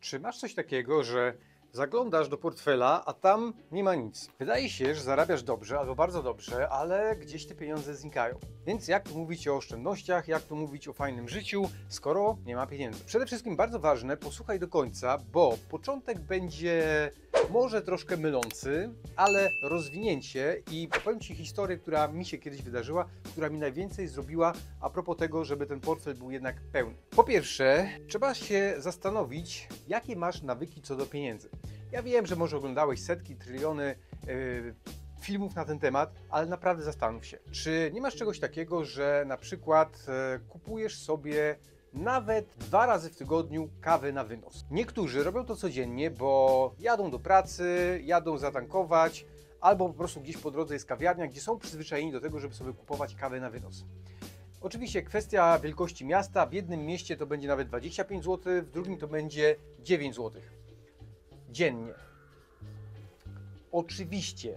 Czy masz coś takiego, że zaglądasz do portfela, a tam nie ma nic? Wydaje się, że zarabiasz dobrze albo bardzo dobrze, ale gdzieś te pieniądze znikają. Więc jak tu mówić o oszczędnościach, jak tu mówić o fajnym życiu, skoro nie ma pieniędzy? Przede wszystkim bardzo ważne, posłuchaj do końca, bo początek będzie może troszkę mylący, ale rozwinięcie i powiem Ci historię, która mi się kiedyś wydarzyła, która mi najwięcej zrobiła a propos tego, żeby ten portfel był jednak pełny. Po pierwsze, trzeba się zastanowić, jakie masz nawyki co do pieniędzy. Ja wiem, że może oglądałeś setki, tryliony filmów na ten temat, ale naprawdę zastanów się. Czy nie masz czegoś takiego, że na przykład kupujesz sobie nawet 2 razy w tygodniu kawę na wynos? Niektórzy robią to codziennie, bo jadą do pracy, jadą zatankować, albo po prostu gdzieś po drodze jest kawiarnia, gdzie są przyzwyczajeni do tego, żeby sobie kupować kawę na wynos. Oczywiście kwestia wielkości miasta. W jednym mieście to będzie nawet 25 zł, w drugim to będzie 9 zł. Dziennie. Oczywiście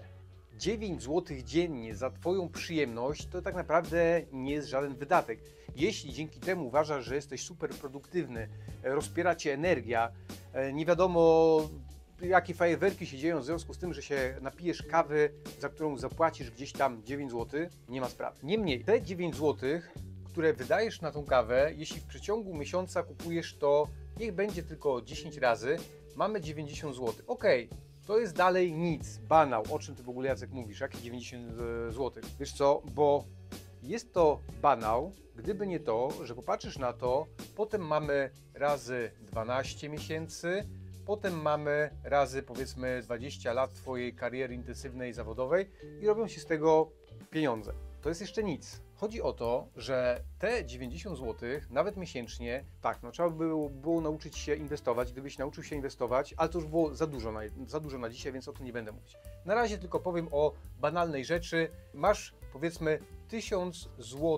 9 zł dziennie za Twoją przyjemność to tak naprawdę nie jest żaden wydatek. Jeśli dzięki temu uważasz, że jesteś super produktywny, rozpiera Cię energia, nie wiadomo jakie fajerwerki się dzieją w związku z tym, że się napijesz kawy, za którą zapłacisz gdzieś tam 9 zł, nie ma sprawy. Niemniej te 9 zł, które wydajesz na tą kawę, jeśli w przeciągu miesiąca kupujesz to, niech będzie tylko 10 razy, mamy 90 zł. Ok, to jest dalej nic, banał. O czym Ty w ogóle, Jacek, mówisz? Jakie 90 zł? Wiesz co, bo jest to banał, gdyby nie to, że popatrzysz na to, potem mamy razy 12 miesięcy, potem mamy razy powiedzmy 20 lat Twojej kariery intensywnej zawodowej i robią się z tego pieniądze. To jest jeszcze nic. Chodzi o to, że te 90 zł, nawet miesięcznie, tak, no trzeba by było nauczyć się inwestować. Gdybyś nauczył się inwestować, ale to już było za dużo na dzisiaj, więc o tym nie będę mówić. Na razie tylko powiem o banalnej rzeczy. Masz powiedzmy 1000 zł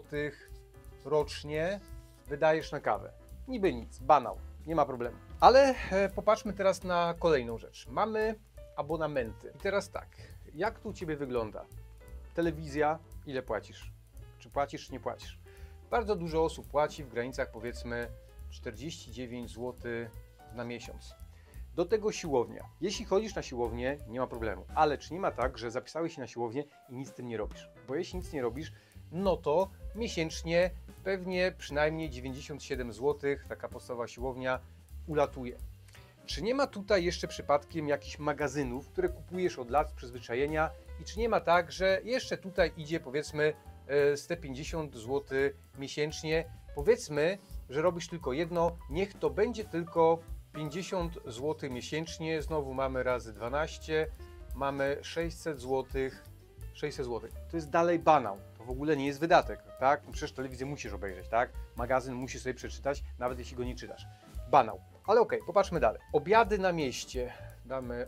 rocznie, wydajesz na kawę. Niby nic, banał, nie ma problemu. Ale popatrzmy teraz na kolejną rzecz. Mamy abonamenty. I teraz tak, jak tu u Ciebie wygląda? Telewizja, ile płacisz? Czy płacisz, czy nie płacisz? Bardzo dużo osób płaci w granicach powiedzmy 49 zł na miesiąc. Do tego siłownia. Jeśli chodzisz na siłownię, nie ma problemu. Ale czy nie ma tak, że zapisałeś się na siłownię i nic z tym nie robisz? Bo jeśli nic nie robisz, no to miesięcznie pewnie przynajmniej 97 zł taka podstawowa siłownia ulatuje. Czy nie ma tutaj jeszcze przypadkiem jakichś magazynów, które kupujesz od lat z przyzwyczajenia i czy nie ma tak, że jeszcze tutaj idzie powiedzmy 150 zł miesięcznie? Powiedzmy, że robisz tylko jedno, niech to będzie tylko 50 zł miesięcznie, znowu mamy razy 12, mamy 600 zł. 600 zł. To jest dalej banał. To w ogóle nie jest wydatek, tak? No przecież telewizję musisz obejrzeć, tak? Magazyn musisz sobie przeczytać, nawet jeśli go nie czytasz. Banał. Ale okej, popatrzmy dalej. Obiady na mieście. Damy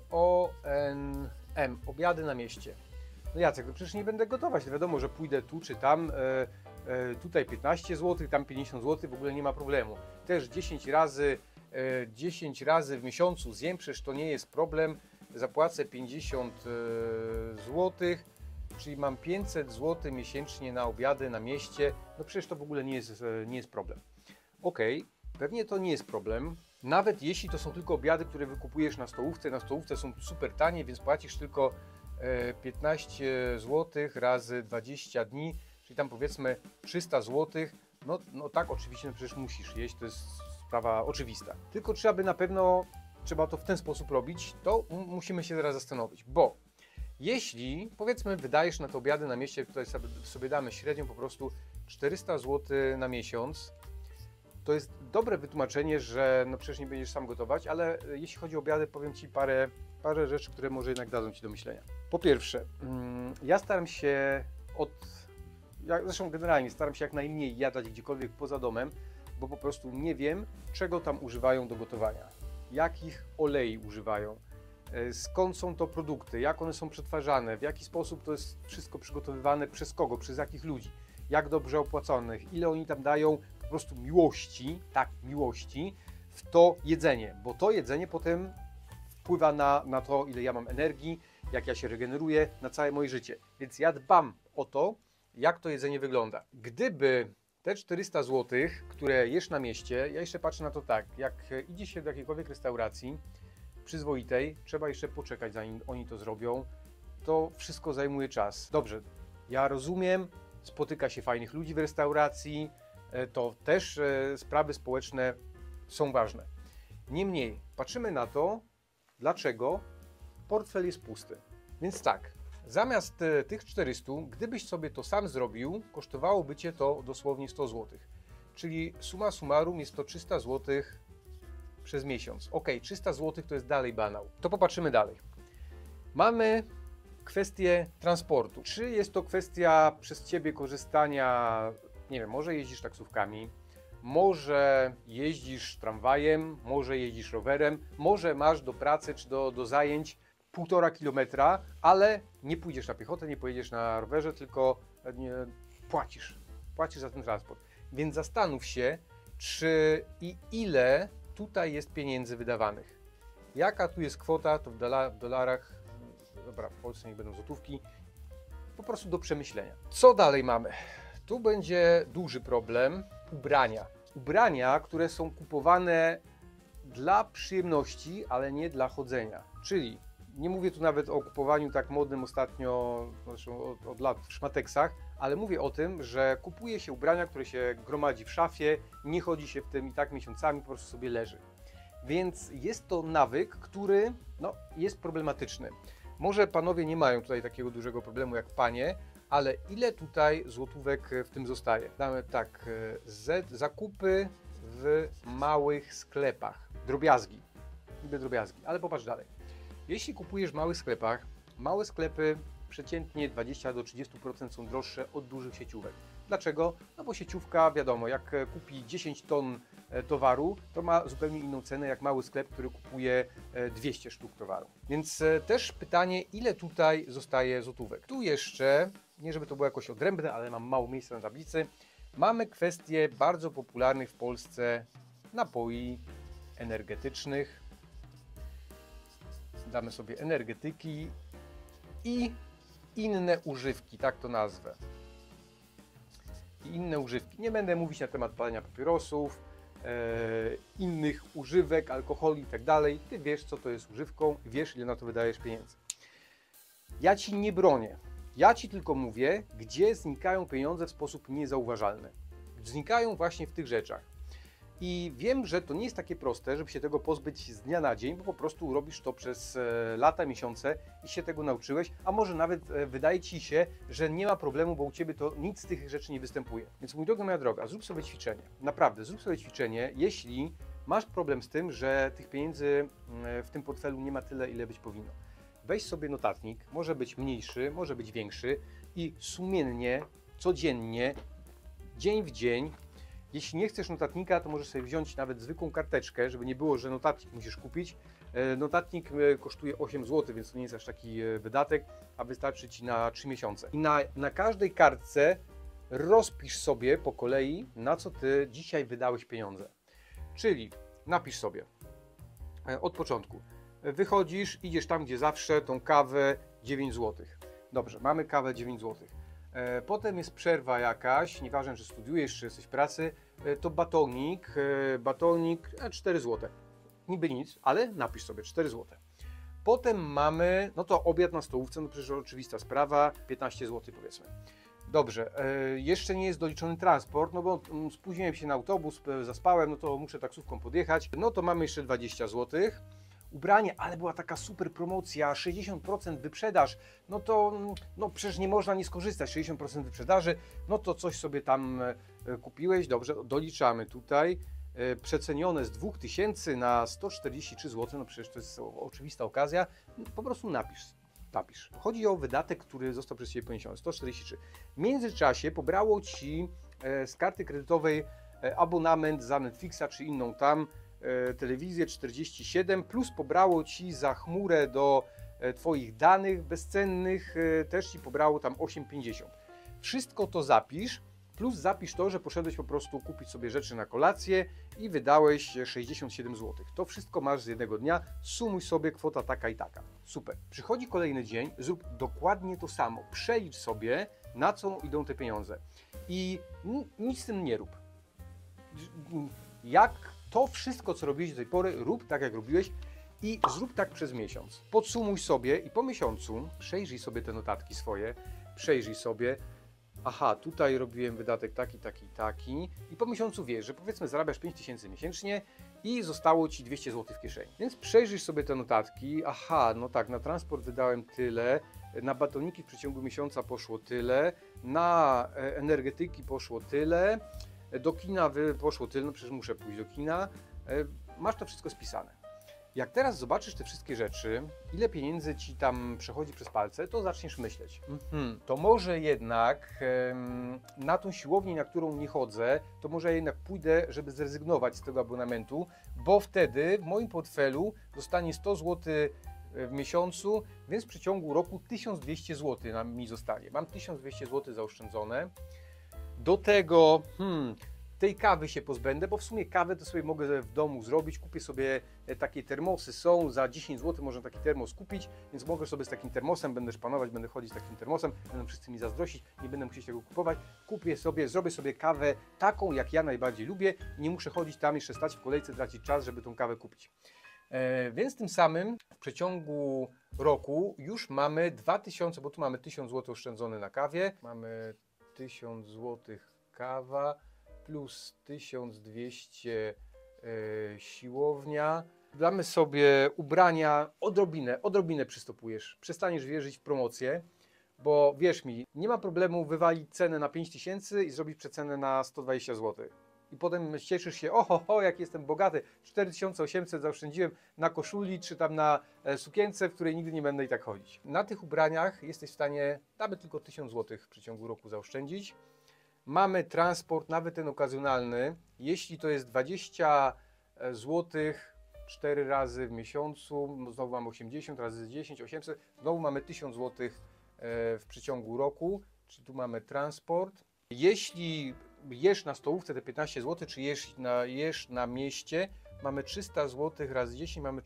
ONM. Obiady na mieście. No Jacek, no przecież nie będę gotować. No wiadomo, że pójdę tu czy tam. Tutaj 15 zł, tam 50 zł, w ogóle nie ma problemu. Też 10 razy w miesiącu zjem, przecież to nie jest problem. Zapłacę 50 zł, czyli mam 500 zł miesięcznie na obiady na mieście. No przecież to w ogóle nie jest problem. Okej, pewnie to nie jest problem. Nawet jeśli to są tylko obiady, które wykupujesz na stołówce są super tanie, więc płacisz tylko 15 zł razy 20 dni, czyli tam powiedzmy 300 zł. No tak, oczywiście, no przecież musisz jeść, to jest sprawa oczywista. Tylko trzeba to w ten sposób robić, to musimy się teraz zastanowić, bo jeśli powiedzmy wydajesz na te obiady na mieście, tutaj sobie damy średnią po prostu 400 zł na miesiąc, to jest dobre wytłumaczenie, że no przecież nie będziesz sam gotować, ale jeśli chodzi o obiady, powiem Ci parę rzeczy, które może jednak dadzą Ci do myślenia. Po pierwsze, ja staram się zresztą generalnie staram się jak najmniej jadać gdziekolwiek poza domem, bo po prostu nie wiem, czego tam używają do gotowania, jakich olei używają, skąd są to produkty, jak one są przetwarzane, w jaki sposób to jest wszystko przygotowywane, przez kogo, przez jakich ludzi, jak dobrze opłaconych, ile oni tam dają po prostu miłości, tak, miłości w to jedzenie, bo to jedzenie potem wpływa na to, ile ja mam energii, jak ja się regeneruję, na całe moje życie. Więc ja dbam o to, jak to jedzenie wygląda. Gdyby Te 400 zł, które jesz na mieście, ja jeszcze patrzę na to tak, jak idzie się do jakiejkolwiek restauracji przyzwoitej, trzeba jeszcze poczekać, zanim oni to zrobią. To wszystko zajmuje czas. Dobrze, ja rozumiem, spotyka się fajnych ludzi w restauracji, to też sprawy społeczne są ważne. Niemniej, patrzymy na to, dlaczego portfel jest pusty. Więc tak, zamiast tych 400, gdybyś sobie to sam zrobił, kosztowałoby Cię to dosłownie 100 zł. Czyli summa summarum jest to 300 zł przez miesiąc. Ok, 300 zł to jest dalej banał. To popatrzymy dalej. Mamy kwestię transportu. Czy jest to kwestia przez Ciebie korzystania, nie wiem, może jeździsz taksówkami, może jeździsz tramwajem, może jeździsz rowerem, może masz do pracy czy do zajęć 1,5 kilometra, ale nie pójdziesz na piechotę, nie pojedziesz na rowerze, tylko płacisz za ten transport. Więc zastanów się, czy i ile tutaj jest pieniędzy wydawanych. Jaka tu jest kwota, to w dolarach, dobra, w Polsce niech będą złotówki, po prostu do przemyślenia. Co dalej mamy? Tu będzie duży problem, ubrania. Ubrania, które są kupowane dla przyjemności, ale nie dla chodzenia. Czyli nie mówię tu nawet o kupowaniu tak modnym ostatnio, zresztą od lat w szmateksach, ale mówię o tym, że kupuje się ubrania, które się gromadzi w szafie, nie chodzi się w tym i tak miesiącami, po prostu sobie leży. Więc jest to nawyk, który jest problematyczny. Może panowie nie mają tutaj takiego dużego problemu jak panie, ale ile tutaj złotówek w tym zostaje? Damy tak, zakupy w małych sklepach, drobiazgi, niby drobiazgi, ale popatrz dalej. Jeśli kupujesz w małych sklepach, małe sklepy przeciętnie 20 do 30% są droższe od dużych sieciówek. Dlaczego? No bo sieciówka, wiadomo, jak kupi 10 ton towaru, to ma zupełnie inną cenę jak mały sklep, który kupuje 200 sztuk towaru. Więc też pytanie, ile tutaj zostaje złotówek? Tu jeszcze, nie żeby to było jakoś odrębne, ale mam mało miejsca na tablicy, mamy kwestię bardzo popularnych w Polsce napoi energetycznych. Damy sobie energetyki i inne używki, tak to nazwę. I inne używki. Nie będę mówić na temat palenia papierosów, innych używek, alkoholi i tak dalej. Ty wiesz, co to jest używką, wiesz, ile na to wydajesz pieniędzy. Ja Ci nie bronię. Ja Ci tylko mówię, gdzie znikają pieniądze w sposób niezauważalny. Znikają właśnie w tych rzeczach. I wiem, że to nie jest takie proste, żeby się tego pozbyć z dnia na dzień, bo po prostu robisz to przez lata, miesiące i się tego nauczyłeś, a może nawet wydaje Ci się, że nie ma problemu, bo u Ciebie to nic z tych rzeczy nie występuje. Więc mój drogi, moja droga, zrób sobie ćwiczenie. Naprawdę, zrób sobie ćwiczenie, jeśli masz problem z tym, że tych pieniędzy w tym portfelu nie ma tyle, ile być powinno. Weź sobie notatnik, może być mniejszy, może być większy i sumiennie, codziennie, dzień w dzień. Jeśli nie chcesz notatnika, to możesz sobie wziąć nawet zwykłą karteczkę, żeby nie było, że notatnik musisz kupić. Notatnik kosztuje 8 zł, więc to nie jest aż taki wydatek, a wystarczy Ci na 3 miesiące. I na każdej kartce rozpisz sobie po kolei, na co Ty dzisiaj wydałeś pieniądze. Czyli napisz sobie od początku. Wychodzisz, idziesz tam, gdzie zawsze, tą kawę 9 zł. Dobrze, mamy kawę 9 zł. Potem jest przerwa jakaś, nieważne czy studiujesz, czy jesteś w pracy, to batonik 4 zł. Niby nic, ale napisz sobie 4 zł. Potem mamy, no to obiad na stołówce, no przecież oczywista sprawa, 15 zł powiedzmy. Dobrze, jeszcze nie jest doliczony transport, no bo spóźniłem się na autobus, zaspałem, no to muszę taksówką podjechać, no to mamy jeszcze 20 zł. Ubranie, ale była taka super promocja, 60% wyprzedaż, no to przecież nie można nie skorzystać, 60% wyprzedaży, no to coś sobie tam kupiłeś, dobrze, doliczamy tutaj, przecenione z 2000 na 143 zł, no przecież to jest oczywista okazja, po prostu napisz. Chodzi o wydatek, który został przez Ciebie poniesiony, 143. W międzyczasie pobrało Ci z karty kredytowej abonament za Netflixa czy inną tam telewizję 47, plus pobrało Ci za chmurę do Twoich danych bezcennych, też Ci pobrało tam 8,50. Wszystko to zapisz, plus zapisz to, że poszedłeś po prostu kupić sobie rzeczy na kolację i wydałeś 67 zł. To wszystko masz z jednego dnia, sumuj sobie kwota taka i taka. Super. Przychodzi kolejny dzień, zrób dokładnie to samo. Przelicz sobie, na co idą te pieniądze. i nic z tym nie rób. Jak to wszystko, co robiłeś do tej pory, rób tak, jak robiłeś i zrób tak przez miesiąc. Podsumuj sobie i po miesiącu przejrzyj sobie te notatki swoje, przejrzyj sobie, aha, tutaj robiłem wydatek taki, taki, taki i po miesiącu wiesz, że powiedzmy zarabiasz 5000 miesięcznie i zostało Ci 200 zł w kieszeni. Więc przejrzyj sobie te notatki, aha, no tak, na transport wydałem tyle, na batoniki w przeciągu miesiąca poszło tyle, na energetyki poszło tyle, do kina poszło tyle, no przecież muszę pójść do kina, masz to wszystko spisane. Jak teraz zobaczysz te wszystkie rzeczy, ile pieniędzy Ci tam przechodzi przez palce, to zaczniesz myśleć, to może jednak na tą siłownię, na którą nie chodzę, to może jednak pójdę, żeby zrezygnować z tego abonamentu, bo wtedy w moim portfelu zostanie 100 zł w miesiącu, więc w przeciągu roku 1200 zł mi zostanie. Mam 1200 zł zaoszczędzone. Do tego tej kawy się pozbędę, bo w sumie kawę to sobie mogę w domu zrobić. Kupię sobie takie termosy, są za 10 zł można taki termos kupić, więc mogę sobie z takim termosem, będę szpanować, będę chodzić z takim termosem, będą wszyscy mi zazdrościć, nie będę musiał tego kupować. Kupię sobie, zrobię sobie kawę taką, jak ja najbardziej lubię. Nie muszę chodzić tam, jeszcze stać w kolejce, tracić czas, żeby tą kawę kupić. Więc tym samym w przeciągu roku już mamy 2000, bo tu mamy 1000 zł oszczędzone na kawie, mamy 1000 zł kawa, plus 1200 siłownia. Damy sobie ubrania, odrobinę przystopujesz. Przestaniesz wierzyć w promocję, bo wierz mi, nie ma problemu wywalić cenę na 5000 i zrobić przecenę na 120 zł. I potem cieszysz się, oho, jak jestem bogaty, 4800 zaoszczędziłem na koszuli, czy tam na sukience, w której nigdy nie będę i tak chodzić. Na tych ubraniach jesteś w stanie nawet tylko 1000 zł w przeciągu roku zaoszczędzić. Mamy transport, nawet ten okazjonalny, jeśli to jest 20 zł 4 razy w miesiącu, znowu mamy 80 razy 10, 800, znowu mamy 1000 zł w przeciągu roku, czyli tu mamy transport. Jeśli jesz na stołówce te 15 zł, czy jesz na mieście, mamy 300 zł razy 10, mamy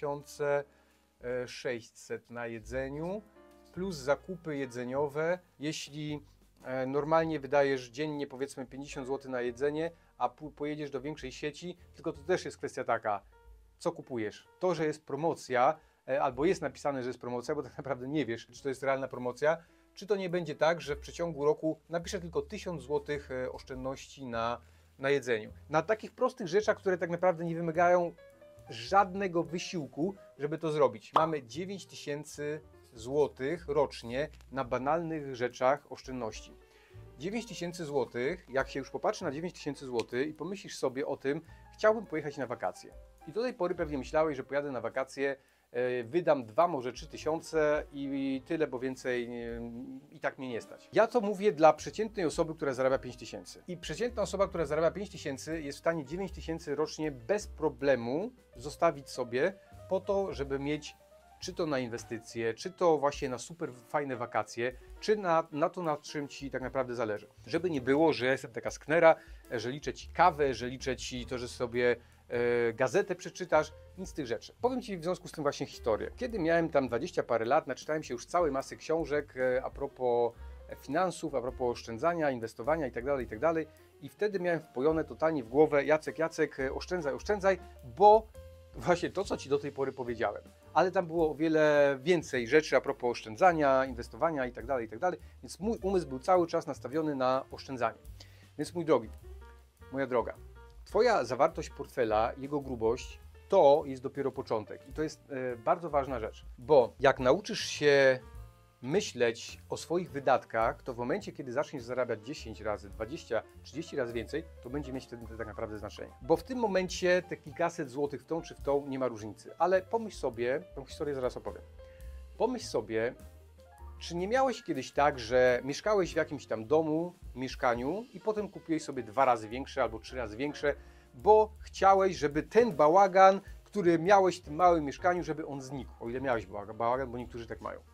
3600 na jedzeniu, plus zakupy jedzeniowe. Jeśli normalnie wydajesz dziennie powiedzmy 50 zł na jedzenie, a pojedziesz do większej sieci, tylko to też jest kwestia taka, co kupujesz. To, że jest promocja, albo jest napisane, że jest promocja, bo tak naprawdę nie wiesz, czy to jest realna promocja, czy to nie będzie tak, że w przeciągu roku napiszę tylko 1000 zł oszczędności na jedzeniu. Na takich prostych rzeczach, które tak naprawdę nie wymagają żadnego wysiłku, żeby to zrobić. Mamy 9000 zł rocznie na banalnych rzeczach oszczędności. 9000 zł, jak się już popatrzy na 9000 zł i pomyślisz sobie o tym, chciałbym pojechać na wakacje. I do tej pory pewnie myślałeś, że pojadę na wakacje, wydam 2, może 3000 i tyle, bo więcej i tak mnie nie stać. Ja to mówię dla przeciętnej osoby, która zarabia 5000. I przeciętna osoba, która zarabia 5000 jest w stanie 9000 rocznie bez problemu zostawić sobie po to, żeby mieć czy to na inwestycje, czy to właśnie na super fajne wakacje, czy na to, nad czym Ci tak naprawdę zależy. Żeby nie było, że jestem taka sknera, że liczę Ci kawę, że liczę Ci to, że sobie gazetę przeczytasz, nic z tych rzeczy. Powiem Ci w związku z tym właśnie historię. Kiedy miałem tam 20 parę lat, naczytałem się już całej masy książek a propos finansów, a propos oszczędzania, inwestowania itd. I wtedy miałem wpojone totalnie w głowę, Jacek, oszczędzaj, bo właśnie to, co Ci do tej pory powiedziałem. Ale tam było o wiele więcej rzeczy a propos oszczędzania, inwestowania itd., więc mój umysł był cały czas nastawiony na oszczędzanie. Więc mój drogi, moja droga, Twoja zawartość portfela, jego grubość, to jest dopiero początek. I to jest bardzo ważna rzecz, bo jak nauczysz się myśleć o swoich wydatkach, to w momencie, kiedy zaczniesz zarabiać 10 razy, 20, 30 razy więcej, to będzie mieć wtedy tak naprawdę znaczenie. Bo w tym momencie te kilkaset złotych w tą czy w tą nie ma różnicy. Ale pomyśl sobie, tą historię zaraz opowiem. Pomyśl sobie, czy nie miałeś kiedyś tak, że mieszkałeś w jakimś tam domu, mieszkaniu i potem kupiłeś sobie 2 razy większe albo 3 razy większe, bo chciałeś, żeby ten bałagan, który miałeś w tym małym mieszkaniu, żeby on znikł. O ile miałeś bałagan, bo niektórzy tak mają.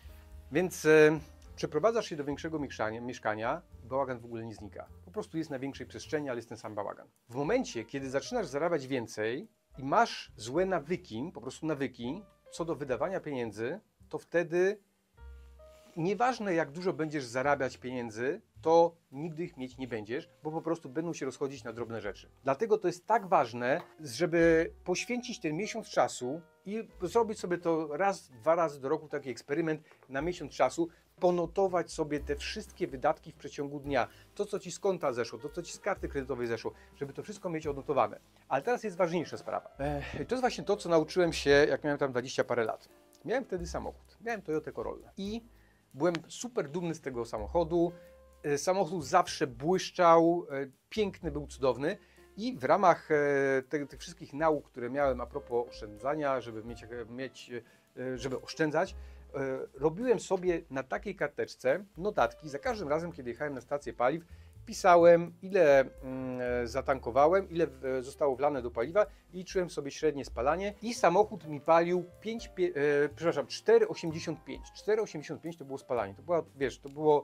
Więc przeprowadzasz się do większego mieszkania, bałagan w ogóle nie znika. Po prostu jest na większej przestrzeni, ale jest ten sam bałagan. W momencie, kiedy zaczynasz zarabiać więcej i masz złe nawyki, po prostu nawyki, co do wydawania pieniędzy, to wtedy nieważne jak dużo będziesz zarabiać pieniędzy, to nigdy ich mieć nie będziesz, bo po prostu będą się rozchodzić na drobne rzeczy. Dlatego to jest tak ważne, żeby poświęcić ten miesiąc czasu i zrobić sobie to raz, 2 razy do roku, taki eksperyment na miesiąc czasu, ponotować sobie te wszystkie wydatki w przeciągu dnia. To, co ci z konta zeszło, to, co ci z karty kredytowej zeszło, żeby to wszystko mieć odnotowane. Ale teraz jest ważniejsza sprawa. To jest właśnie to, co nauczyłem się, jak miałem tam 20 parę lat. Miałem wtedy samochód. Miałem Toyotę Corollę. I byłem super dumny z tego samochodu. Samochód zawsze błyszczał, piękny, był cudowny. I w ramach tych wszystkich nauk, które miałem a propos oszczędzania, żeby oszczędzać, robiłem sobie na takiej karteczce notatki. Za każdym razem, kiedy jechałem na stację paliw, pisałem, ile zatankowałem, ile zostało wlane do paliwa i liczyłem sobie średnie spalanie i samochód mi palił 4,85. 4,85 to było spalanie. To była, wiesz, to było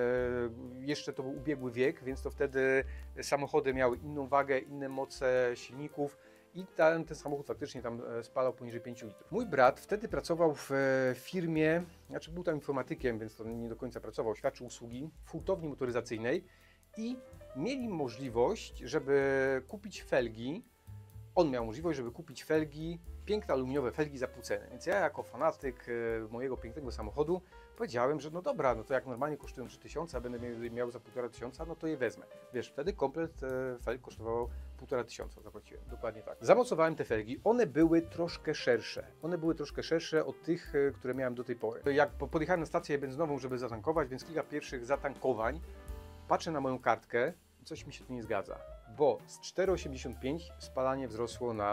jeszcze to był ubiegły wiek, więc to wtedy samochody miały inną wagę, inne moce silników i ten samochód faktycznie tam spalał poniżej 5 litrów. Mój brat wtedy pracował w firmie, znaczy był tam informatykiem, więc to nie do końca pracował, świadczył usługi w hurtowni motoryzacyjnej i mieli możliwość, żeby kupić felgi. On miał możliwość, żeby kupić felgi, piękne aluminiowe felgi za pół ceny. Więc ja jako fanatyk mojego pięknego samochodu powiedziałem, że no dobra, no to jak normalnie kosztują 3000, a będę miał za 1500, no to je wezmę. Wiesz, wtedy komplet felg kosztował 1500, zapłaciłem, dokładnie tak. Zamocowałem te felgi, one były troszkę szersze. One były troszkę szersze od tych, które miałem do tej pory. Jak podjechałem na stację benzynową, żeby zatankować, więc kilka pierwszych zatankowań, patrzę na moją kartkę i coś mi się tu nie zgadza, bo z 4,85 spalanie wzrosło na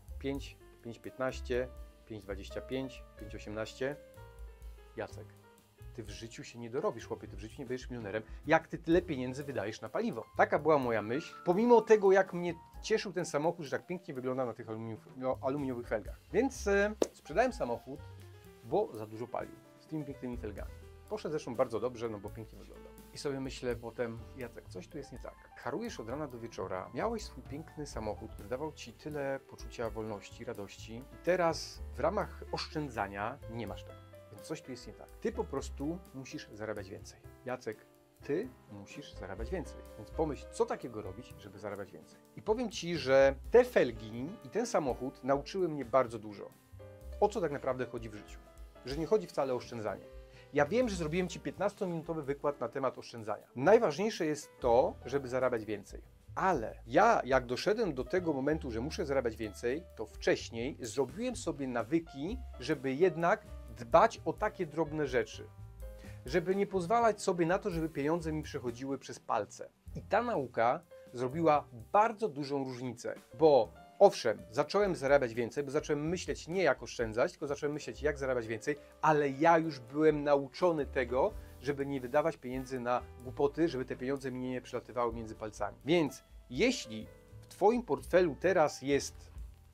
5, 5,15, 5,25, 5,18. Jacek, ty w życiu się nie dorobisz, chłopie, ty w życiu nie będziesz milionerem, jak ty tyle pieniędzy wydajesz na paliwo. Taka była moja myśl, pomimo tego, jak mnie cieszył ten samochód, że tak pięknie wygląda na tych aluminiowych felgach. Więc sprzedałem samochód, bo za dużo palił, z tymi pięknymi felgami. Poszedł zresztą bardzo dobrze, no bo pięknie wyglądał. I sobie myślę potem, Jacek, coś tu jest nie tak. Harujesz od rana do wieczora, miałeś swój piękny samochód, który dawał ci tyle poczucia wolności, radości i teraz w ramach oszczędzania nie masz tego. Więc coś tu jest nie tak. Ty po prostu musisz zarabiać więcej. Jacek, ty musisz zarabiać więcej. Więc pomyśl, co takiego robić, żeby zarabiać więcej. I powiem ci, że te felgi i ten samochód nauczyły mnie bardzo dużo. O co tak naprawdę chodzi w życiu. Że nie chodzi wcale o oszczędzanie. Ja wiem, że zrobiłem ci 15-minutowy wykład na temat oszczędzania. Najważniejsze jest to, żeby zarabiać więcej. Ale ja, jak doszedłem do tego momentu, że muszę zarabiać więcej, to wcześniej zrobiłem sobie nawyki, żeby jednak dbać o takie drobne rzeczy. Żeby nie pozwalać sobie na to, żeby pieniądze mi przechodziły przez palce. I ta nauka zrobiła bardzo dużą różnicę, bo owszem, zacząłem zarabiać więcej, bo zacząłem myśleć nie jak oszczędzać, tylko zacząłem myśleć jak zarabiać więcej, ale ja już byłem nauczony tego, żeby nie wydawać pieniędzy na głupoty, żeby te pieniądze mi nie przelatywały między palcami. Więc jeśli w Twoim portfelu teraz jest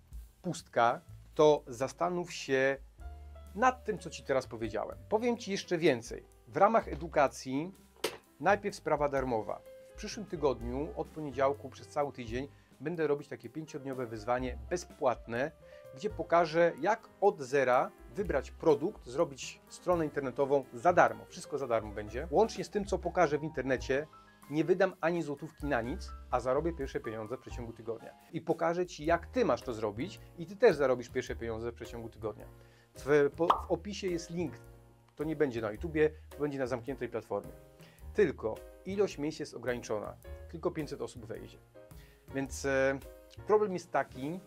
pustka, to zastanów się nad tym, co Ci teraz powiedziałem. Powiem Ci jeszcze więcej. W ramach edukacji najpierw sprawa darmowa. W przyszłym tygodniu, od poniedziałku przez cały tydzień, będę robić takie 5-dniowe wyzwanie bezpłatne, gdzie pokażę, jak od zera wybrać produkt, zrobić stronę internetową za darmo. Wszystko za darmo będzie. Łącznie z tym, co pokażę w internecie, nie wydam ani złotówki na nic, a zarobię pierwsze pieniądze w przeciągu tygodnia. I pokażę Ci, jak Ty masz to zrobić i Ty też zarobisz pierwsze pieniądze w przeciągu tygodnia. W opisie jest link, to nie będzie na YouTubie, to będzie na zamkniętej platformie. Tylko ilość miejsc jest ograniczona, tylko 500 osób wejdzie. Więc problem jest taki,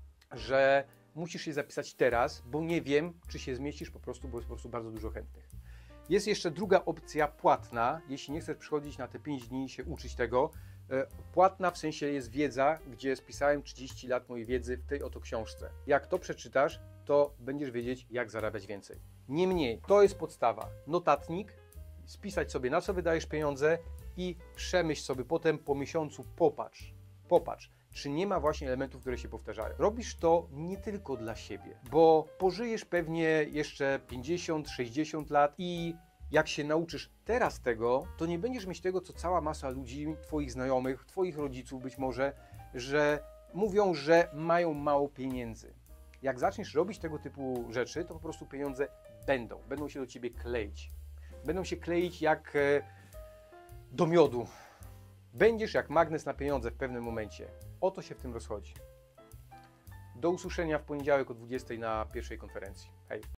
że musisz się zapisać teraz, bo nie wiem, czy się zmieścisz po prostu, bo jest po prostu bardzo dużo chętnych. Jest jeszcze druga opcja płatna, jeśli nie chcesz przychodzić na te 5 dni i się uczyć tego. Płatna w sensie jest wiedza, gdzie spisałem 30 lat mojej wiedzy w tej oto książce. Jak to przeczytasz, to będziesz wiedzieć, jak zarabiać więcej. Niemniej, to jest podstawa. Notatnik, spisać sobie, na co wydajesz pieniądze i przemyśl sobie potem po miesiącu, popatrz, czy nie ma właśnie elementów, które się powtarzają. Robisz to nie tylko dla siebie, bo pożyjesz pewnie jeszcze 50-60 lat i jak się nauczysz teraz tego, to nie będziesz mieć tego, co cała masa ludzi, Twoich znajomych, Twoich rodziców być może, że mówią, że mają mało pieniędzy. Jak zaczniesz robić tego typu rzeczy, to po prostu pieniądze będą się do Ciebie kleić. Będą się kleić jak do miodu. Będziesz jak magnes na pieniądze w pewnym momencie. O to się w tym rozchodzi. Do usłyszenia w poniedziałek o 20 na pierwszej konferencji. Hej.